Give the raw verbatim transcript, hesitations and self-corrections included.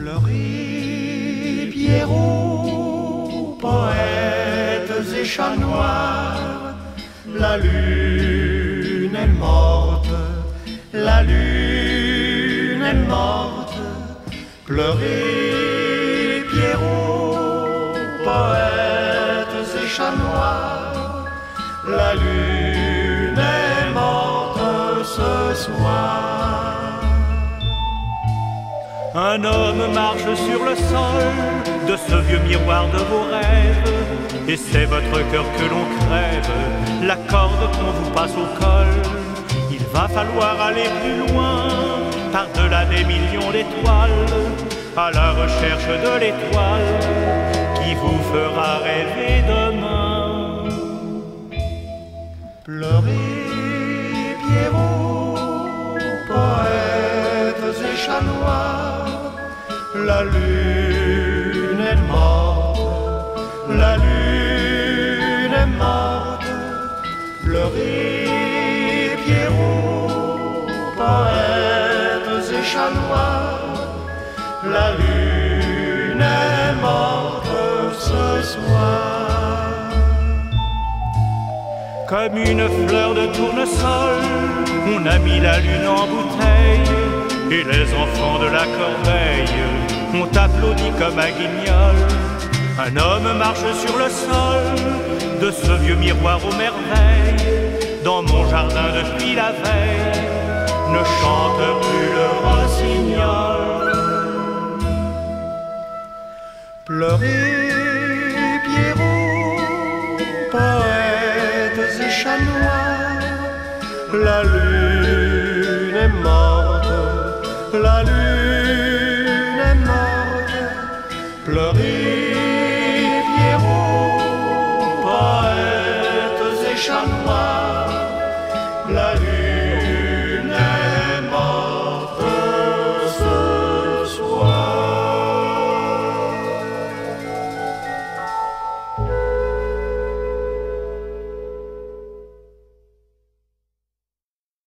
Pleurez, Pierrot, poètes et chats noirs, la lune est morte, la lune est morte. Pleurez, Pierrot, poètes et chats noirs, la lune est morte ce soir. Un homme marche sur le sol de ce vieux miroir de vos rêves, et c'est votre cœur que l'on crève, la corde qu'on vous passe au col. Il va falloir aller plus loin, par-delà des millions d'étoiles, à la recherche de l'étoile qui vous fera rêver demain. Pleurez, Pierrot, poètes et chats noirs, la lune est morte, la lune est morte. Pleurez, Pierrot, poètes et chats noirs, la lune est morte ce soir. Comme une fleur de tournesol, on a mis la lune en bouteille, et les enfants de la corbeille ont applaudi comme un guignol. Un homme marche sur le sol de ce vieux miroir aux merveilles. Dans mon jardin depuis la veille ne chante plus le rossignol. Pleurez, Pierrot, poètes et chats noirs, la lune est morte, la lune est morte. Pleurez, Pierrot, poètes et chats noirs,